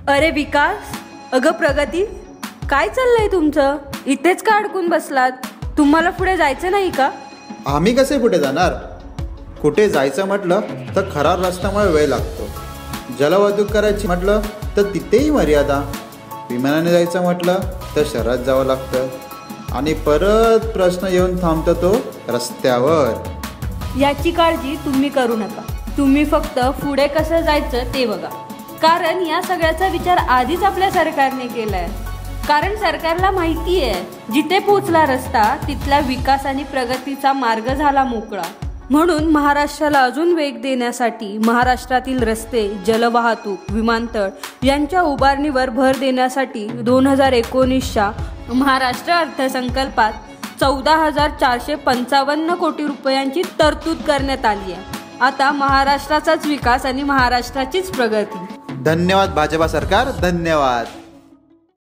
अरे विकास, अगं प्रगती, काय चाललंय तुमचं? इथेच का अडकून बसलात? तुम्हाला पुढे जायचं नाही का? आम्ही कसे पुढे जाणार? कुठे जायचं म्हटलं तर खराब रस्त्यामुळे वेळ लागतो. जलवाहतूक करायची म्हटलं तर तिथेही मर्यादा. विमानाने जायचं म्हटलं तर शहरात जावं लागतं आणि परत प्रश्न येऊन थांबतो तो रस्त्यावर. याची काळजी तुम्ही करू नका. तुम्ही फक्त पुढे कसं जायचं ते बघा. कारण या सगळ्याचा विचार आधीच आपल्या सरकारने केलाय. कारण सरकारला माहिती आहे जिथे पोचला रस्ता तिथला विकास आणि प्रगतीचा मार्ग झाला मोकळा. म्हणून महाराष्ट्राला अजून वेग देण्यासाठी महाराष्ट्रातील रस्ते, जलवाहतूक, विमानतळ यांच्या उभारणीवर भर देण्यासाठी 2019च्या महाराष्ट्र अर्थसंकल्पात 14,455 कोटी रुपयांची तरतूद करण्यात आली आहे. आता महाराष्ट्राचाच विकास आणि महाराष्ट्राचीच प्रगती. धन्यवाद भाजपा सरकार, धन्यवाद.